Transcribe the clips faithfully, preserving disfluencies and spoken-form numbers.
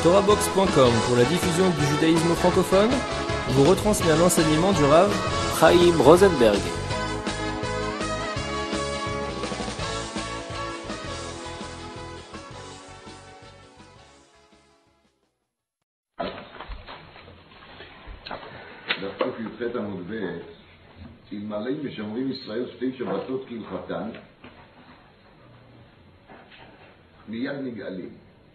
Torahbox point com, pour la diffusion du judaïsme francophone, vous retransmet un enseignement du Rav Chaim Rosenberg. דף י"ח עמוד ב' אלמלא משמרים ישראל שתי שבתות כהלכתן מיד נגאלים.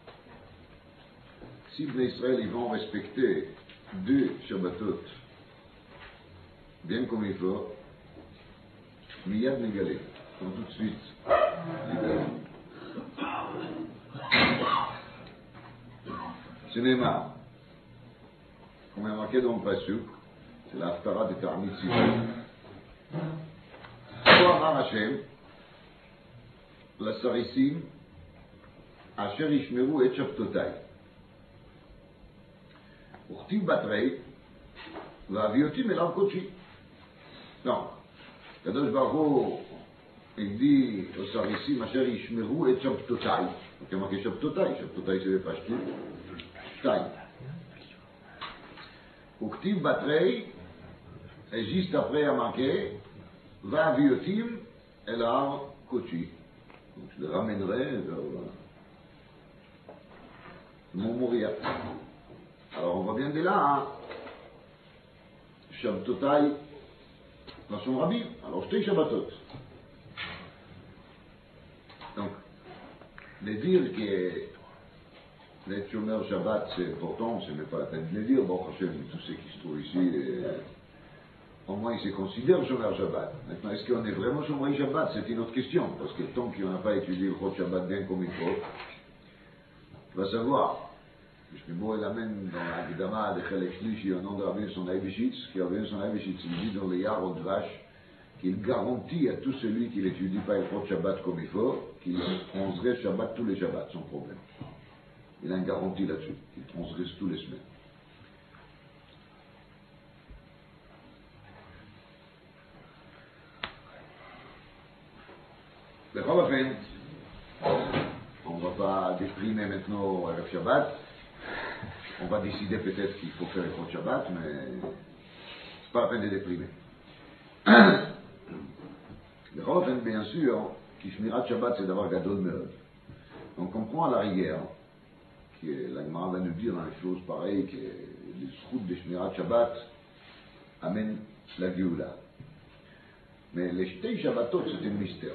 Si les Israël ils vont respecter deux Shabbatot bien comme il faut, miyad negalé, donc tout de suite libéré. C'est Neymar, comme est marqué dans le Pasuk, c'est la Haftara de Ta'anit Sivon. Ko amar Hashem, la Sarisim, Asher Yishmeru et Shabtotai. וכתיב בתרי, והביא אותי אליו קודשי. לא, הקדוש ברוך הוא הגדיל לסריסים אשר ישמרו את שבתותיי. כלומר כשבתותיי, שבתותיי זה בפשטות, שתיים. וכתיב בתרי, juste après à marquer, והביא אותי אל ההר קודשי. Donc je le ramènerai vers mon Moria. Alors on voit bien dès là, hein, Shabtotai, dans son rabbi, alors j'étais Shabbatot. Donc, les dire que les Shomer Shabbat c'est important, c'est même pas la peine de les dire, bon, Hachem, tous ceux qui se trouvent ici, et, au moins ils se considèrent Shomer Shabbat. Maintenant, est-ce qu'on est vraiment Shomer Shabbat? C'est une autre question, parce que tant qu'on n'a pas étudié le Chod Shabbat bien comme il faut, on va savoir. Shmuel il amène dans l'Agdama de Chelek Shlishi au nom de Rabbi Son Eibeshitz, qui Rabbi Son Eibeshitz il dit dans le Yarod Vash qu'il garantit à tout celui qui n'étudie pas le Chod Shabbat comme il faut, qu'il transgresse Shabbat tous les Shabbats sans problème. Il a une garantie là-dessus, qu'il transgresse tous les semaines. Bechol Ofen, on ne va pas déprimer maintenant avec Shabbat. On va décider peut-être qu'il faut faire le Chod Shabbat, mais c'est pas la peine de déprimer. Le Chol, bien sûr, qui Shmirat Shabbat, c'est d'avoir Gadol Meod. On comprend à la rigueur, que la Gemara va nous dire une chose pareille, que les routes de Shmirat Shabbat amènent la Géoula. Mais les Shtei Shabbatot, c'est un mystère.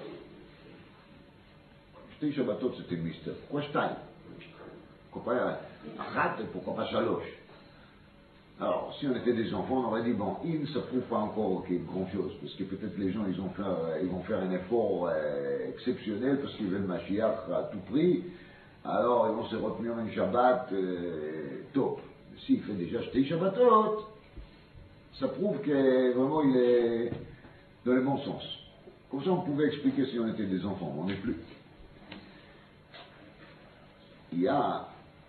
Shtei Shabbatot, c'est un mystère. Pourquoi Shtei? Pourquoi pas Achat et pourquoi pas Shalosh? Alors, si on était des enfants, on aurait dit, bon, il ne se prouve pas encore qu'il y a grand chose, parce que peut-être les gens, ils, ont fait, ils vont faire un effort euh, exceptionnel, parce qu'ils veulent Mashiach à tout prix, alors ils vont se retenir un Shabbat euh, top. S'il fait déjà Shtei Shabbatot, ça prouve que vraiment il est dans le bon sens. Comme ça, on pouvait expliquer si on était des enfants, on n'est plus. Il y a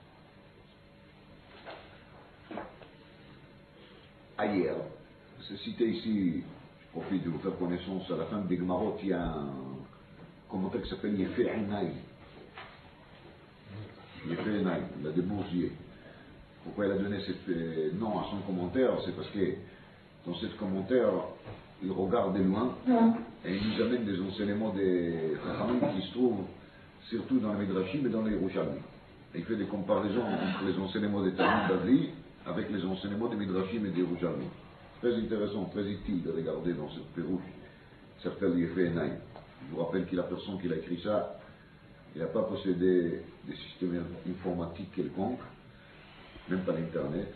ailleurs, c'est cité ici, je profite de vous faire connaissance, à la fin des Gemarot, il y a un commentaire qui s'appelle Yefé Enaï. Yefé Enaï, il a des beaux yeux. Pourquoi il a donné ce nom à son commentaire? C'est parce que dans ce commentaire, il regarde de loin et il nous amène des enseignements des Chachamim qui se trouvent surtout dans les Midrashim et dans les Yerushalmi. Il fait des comparaisons entre les enseignements des Talmud Bavli avec les enseignements des Midrashim et des Yerushalmi. Très intéressant, très utile de regarder dans cette pérouche certains Yefé Enaï. Je vous rappelle que la personne qui a écrit ça, il n'a pas possédé des systèmes informatiques quelconques, même pas l'internet.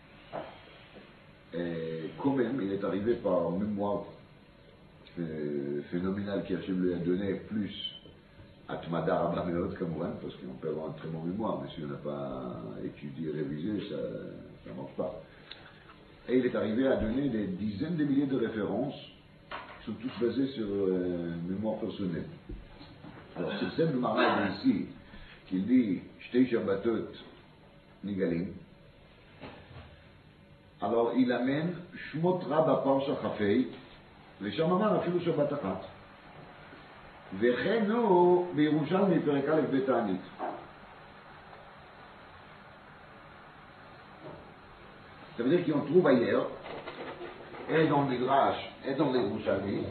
Et quand même, il est arrivé par mémoire euh, phénoménale qu'Hachem lui a donné, plus Atmada Abameot comme moi, parce qu'on peut avoir un très bon mémoire, mais si on n'a pas étudié, révisé, ça ne marche pas. Et il est arrivé à donner des dizaines de milliers de références qui sont tous basées sur euh, mémoire personnelle. Alors c'est celle de Maral ici qui dit Shtei Shabbatot Nigalim. Alors il amène Shmot Rabba Parsha Chafei, ושם אמר אפילו שבת אחת. וכן הוא בירושלמי פרק א' בתענית. Ça veut dire qu'on trouve ailleurs, et dans le Midrash, et dans les Yerushalmi,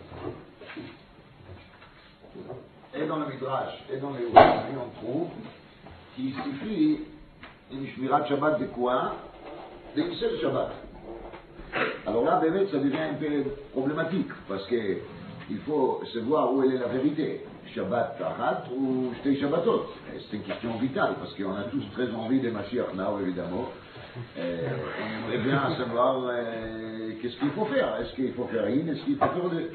et dans le Midrash, et dans les Yerushalmi, on trouve qu'il suffit une Shmirat Shabbat de quoi? D'un seul Shabbat. Alors là, Bémet, ça devient un peu problématique, parce qu'il faut savoir où elle est la vérité. Shabbat Achat ou Shtei Shabbatot. C'est une question vitale, parce qu'on a tous très envie de Mashiach Now, évidemment. Et on aimerait bien savoir euh, qu'est-ce qu'il faut faire. Est-ce qu'il faut faire une, est-ce qu'il faut faire deux?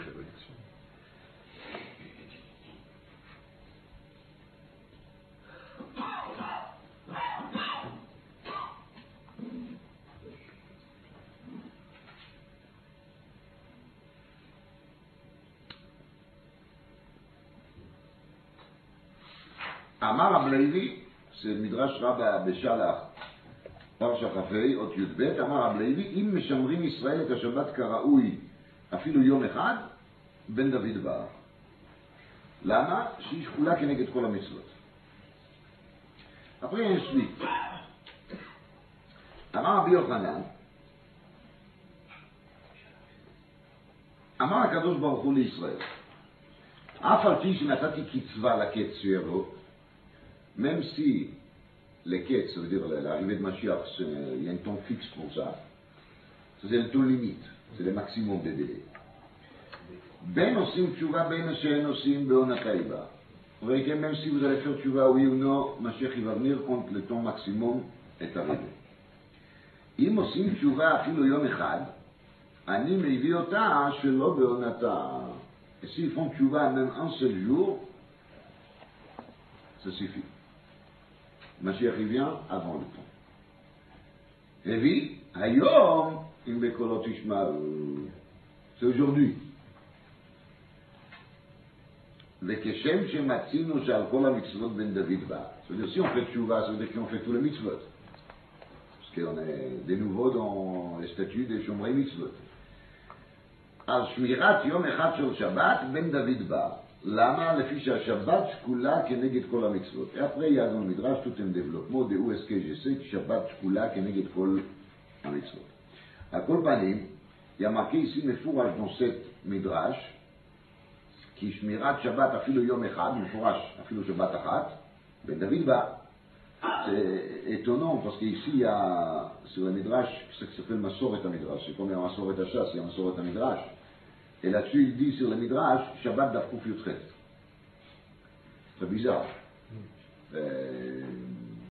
Amar Ablevi, c'est le Midrash Rabba Beshalach, פרשה כ"ה, אות י"ב, אמר רב לוי, אם משמרים ישראל את השבת כראוי אפילו יום אחד, בן דוד בא. למה? שהיא שקולה כנגד כל המצוות. après un suite. אמר רבי יוחנן, אמר הקדוש ברוך הוא לישראל, אף על פי שנתתי קצבה לקץ שיבוא, même si les quêtes, ça veut dire l'arrivée de Mashiach, il y a un temps fixe pour ça. C'est un temps limite, c'est le maximum des délais. Ben osim tchouva, ben she'en osim be'onataiba. Vous voyez que même si vous allez faire tchouva, oui ou non, Mashiach il va venir quand le temps maximum est arrivé. Im osim tchouva afilu yom echad, ani meivi ota shelo be'onata. Et s'ils font tchouva même un seul jour, ça suffit. Mashiach il vient avant le temps. Revi, Hayom, im bekolot ishma'u. C'est aujourd'hui. Vekeshem shematzinu shal kol ha-mitzvot ben David ba. C'est-à-dire, si on fait tchouva, ça veut dire qu'on fait tous les mitzvot. Parce qu'on est de nouveau dans les statuts des Shomrei mitzvot. Al shmirat yom echad shel Shabbat ben David ba. Lama, לפי שהשבת שקולה כנגד כל המצוות. Et après, il y a dans le Midrash tout un développement de où est-ce que je sais que Shabbat שקולה כנגד כל המצוות. À כל פנים, il y a marqué ici מפורש dans cette Midrash, כי שמירת שבת אפילו יום אחד, מפורש אפילו שבת אחת, בן דוד בא. C'est étonnant parce qu'ici il y a sur le Midrash, ce qui s'appelle Masoret HaMidrash, c'est comme il y a Masoret HaShas, il y a Masoret HaMidrash. Et là-dessus, il dit sur le Midrash, Shabbat d'Afkouf Yotret. C'est bizarre. Euh,